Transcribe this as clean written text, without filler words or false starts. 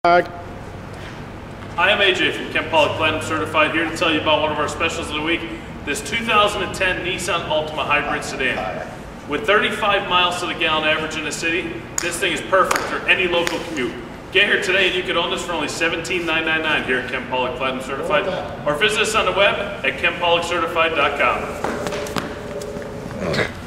Hi, I'm AJ from Ken Pollock Platinum Certified, here to tell you about one of our specials of the week, this 2010 Nissan Altima Hybrid sedan. With 35 miles to the gallon average in the city, this thing is perfect for any local commute. Get here today and you can own this for only $17,999 here at Ken Pollock Platinum Certified, or visit us on the web at kenpollockcertified.com.